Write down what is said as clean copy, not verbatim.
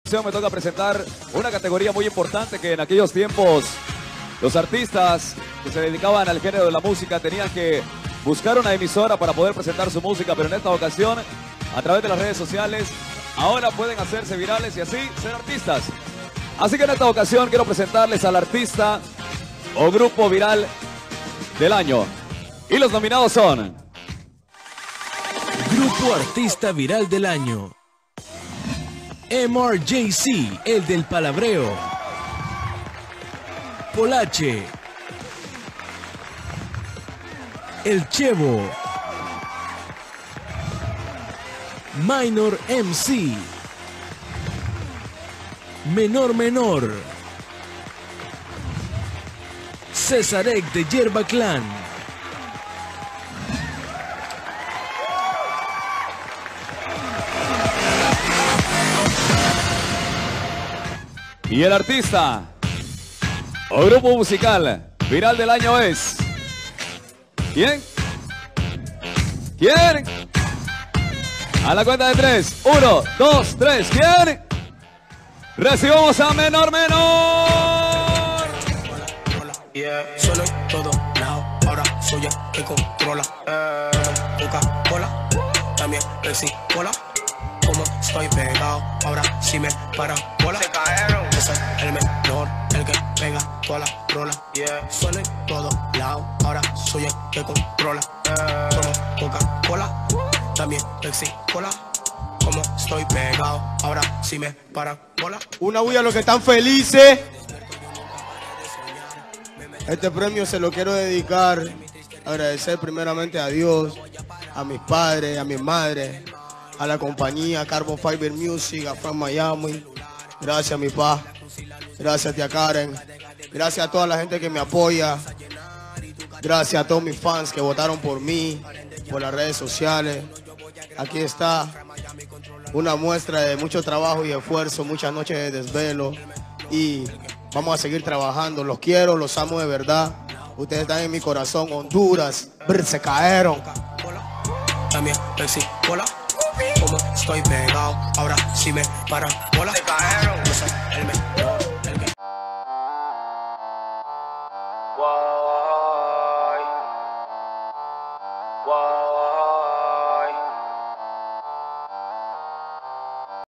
Me toca presentar una categoría muy importante que en aquellos tiempos los artistas que se dedicaban al género de la música tenían que buscar una emisora para poder presentar su música, pero en esta ocasión, a través de las redes sociales, ahora pueden hacerse virales y así ser artistas. Así que en esta ocasión quiero presentarles al artista o grupo viral del año. Y los nominados son... Grupo Artista Viral del Año: MRJC, el del palabreo. Polache, El Chevo, Minor MC, Menor, Cesarek de Yerba Clan, Y el artista o grupo musical viral del año es... ¿Quién? ¿Quién? A la cuenta de 3. 1, 2, 3. ¿Quién? Recibamos a Menor. Yeah. Solo en todo lado, ahora soy el que controla. Coca-Cola, también Pepsi Cola. Como estoy pegado, ahora sí me paran bola. Se cayeron. Yo soy el menor, el que pega toda la rola. Yeah. Solo en todo lado, ahora soy el que controla. Como Coca-Cola, también Pepsi Cola. Como estoy pegado, ahora sí me paran bola. Una bulla a los que están felices. Este premio se lo quiero dedicar, agradecer primeramente a Dios, a mis padres, a mi madre, a la compañía Carbon Fiber Music, a Frank Miami. Gracias, mi pa. Gracias, tía Karen. Gracias a toda la gente que me apoya. Gracias a todos mis fans que votaron por mí, por las redes sociales. Aquí está una muestra de mucho trabajo y esfuerzo, muchas noches de desvelo. Y vamos a seguir trabajando. Los quiero, los amo de verdad. Ustedes están en mi corazón. Honduras, se cayeron. También Pepsi Cola. Como estoy pegado, ahora sí me paran bola. Se cayeron. Yo soy el mejor.